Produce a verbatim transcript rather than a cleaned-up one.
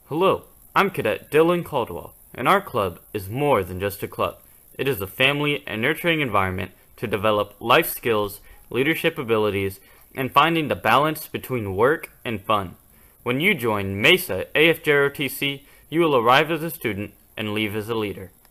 Hello, I'm Cadet Dylan Caldwell, and our club is more than just a club. It is a family and nurturing environment to develop life skills, leadership abilities, and finding the balance between work and fun. When you join Mesa A F J R O T C, you will arrive as a student and leave as a leader.